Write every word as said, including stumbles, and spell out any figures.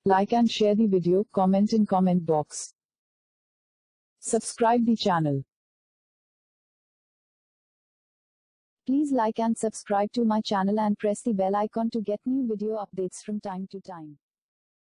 Like and share the video, comment in comment box. Subscribe the channel. Please like and subscribe to my channel and press the bell icon to get new video updates from time to time.